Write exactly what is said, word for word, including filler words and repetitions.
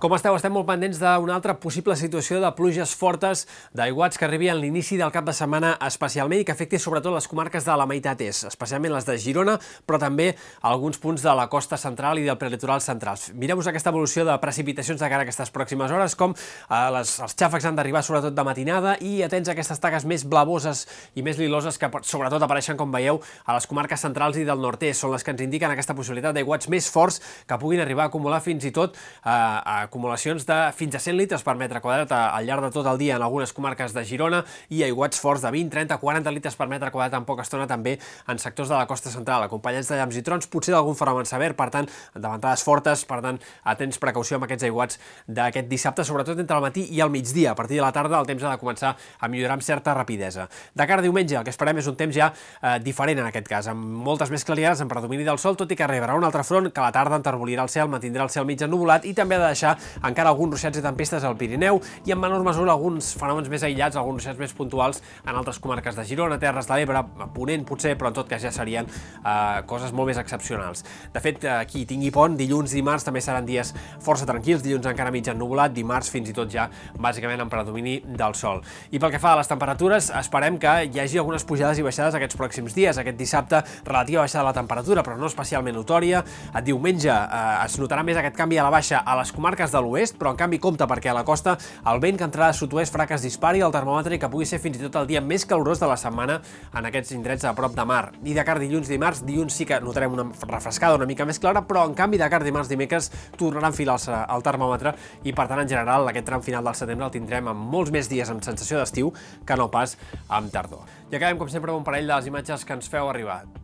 Com esteu? Estem molt pendents d'una altra possible situació de pluges fortes, d'aiguats que arribi a l'inici del cap de setmana especialment i que afecti sobretot les comarques de la meitat est, especialment les de Girona, però també alguns punts de la costa central i del prelitoral central. Mireu-vos aquesta evolució de precipitacions de cara a aquestes pròximes hores, com eh, les, els xàfecs han d'arribar sobretot de matinada i atents a aquestes taques més blavoses i més liloses que sobretot apareixen, com veieu, a les comarques centrals i del nord-est. Són les que ens indiquen aquesta possibilitat d'aiguats més forts que puguin arribar a acumular fins i tot eh, a acumulacions de fins a cent litres per metre quadrat al llarg de tot el dia en algunes comarques de Girona i aiguats forts de vint, trenta, quaranta litres per metre quadrat en poca estona també en sectors de la costa central, acompanyats de llamps i trons, potser d'algun fenomen sever, per tant, de ventades fortes, per tant, atents precaució amb aquests aiguats d'aquest dissabte, sobretot entre el matí i el migdia. A partir de la tarda el temps ha de començar a millorar amb certa rapidesa. De cara a diumenge, el que esperem és un temps ja eh, diferent en aquest cas, amb moltes més clarianes, amb predomini del sol, tot i que rebrà un altre front que a la tarda enterbolirà el cel, mantindrà el cel mig ennuvolat i també ha de deixar encara alguns ruixats i tempestes al Pirineu i en menor mesura alguns fenòmens més aïllats, alguns ruixats més puntuals en altres comarques de Girona, Terres de l'Ebre, Ponent potser, però en tot cas ja serien eh, coses molt més excepcionals. De fet, aquí tingui pont, dilluns i dimarts també seran dies força tranquils, dilluns encara mig ennuvolat, dimarts fins i tot ja bàsicament en predomini del sol. I pel que fa a les temperatures, esperem que hi hagi algunes pujades i baixades aquests pròxims dies. Aquest dissabte, relativa baixada de la temperatura, però no especialment notòria. A diumenge eh, es notarà més aquest canvi a la baixa a les comarques de l'oest, però en canvi compte perquè a la costa el vent que entrarà de sud-oest farà que es dispari el termòmetre i que pugui ser fins i tot el dia més calorós de la setmana en aquests indrets a prop de mar. I de cara a dilluns, dimarts, dilluns sí que notarem una refrescada una mica més clara, però en canvi de cara a dimarts, dimecres tornarà a enfilar-se el termòmetre i per tant en general aquest tram final del setembre el tindrem amb molts més dies amb sensació d'estiu que no pas amb tardor. I acabem com sempre amb un parell de les imatges que ens feu arribar.